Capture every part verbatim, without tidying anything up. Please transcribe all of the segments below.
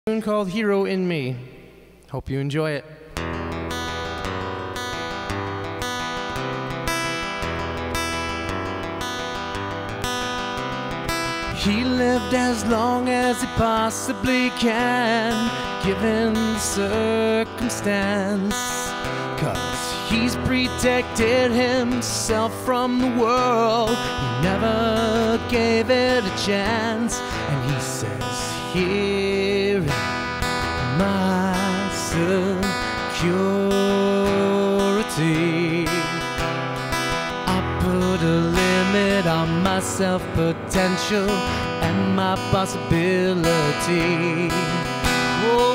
Tune called Hero in Me. Hope you enjoy it. He lived as long as he possibly can, given the circumstance, 'cause he's protected himself from the world. He never gave it a chance. And he says, here in my security, I put a limit on my self-potential and my possibility. Whoa.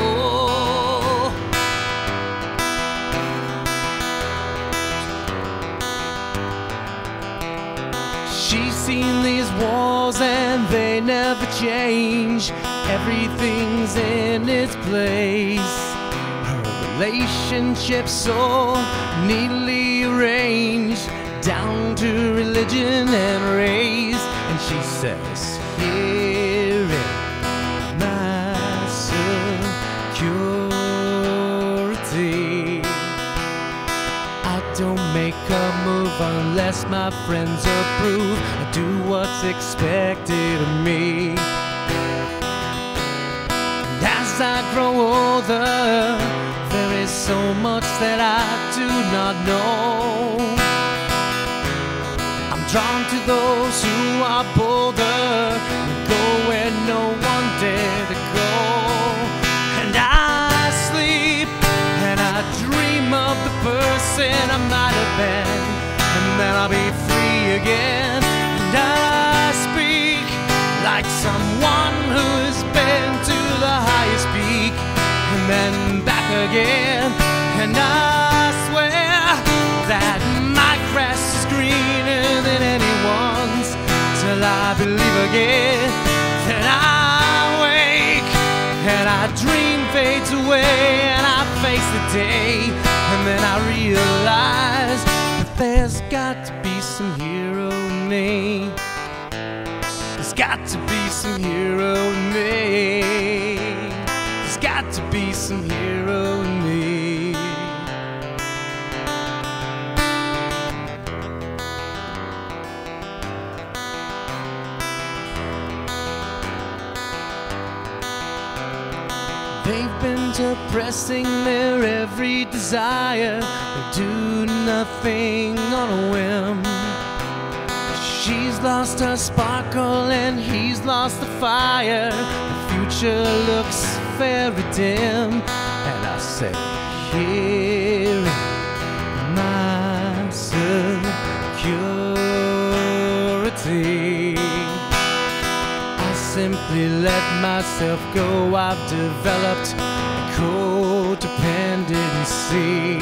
She's seen these walls and they never change. Everything's in its place. Her relationship's so neatly arranged, down to religion and race. And she says, here in my security, I don't make a move unless my friends approve. I do what's expected of me. And as I grow older, there is so much that I do not know. I'm drawn to those who are bolder and go where no one dare to go. And I sleep and I dream of the person I might have been, and then I'll be free again. And I speak like someone who has been to the highest peak and then back again. And I swear that my grass is greener than anyone's, till I believe again. Then I wake and I dream fades away, and I face the day, and then I realize that there's got to be some hero in me. There's got to be some hero in me. There's got to be some hero in me. They've been suppressing their every desire. They do nothing on a whim. She's lost her sparkle and he's lost the fire. The future looks very dim. And I say, here in my security, I simply let myself go. I've developed a codependency.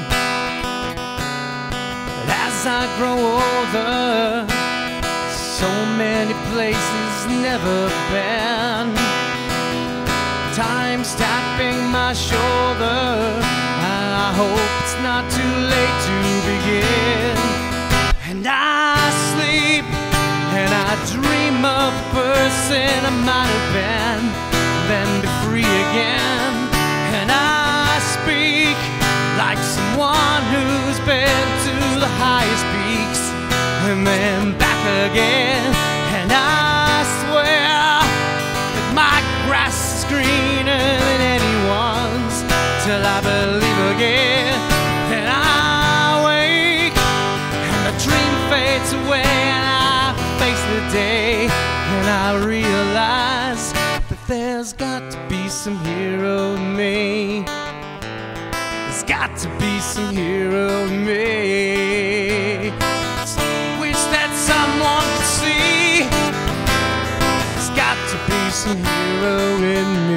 But as I grow older, so many places never been. Time's tapping my shoulder. I hope it's not too late to begin. And I sleep and I dream of the person I might have been, then be free again. And I speak like someone who's been to the highest peaks and then back again. And I swear that my grass is greener than anyone's, till I believe again. And I wake and the dream fades away, and I face the day, and I realize that there's got to be some hero in me. There's got to be some hero in me. Just wish that someone could see. There's got to be some hero in me.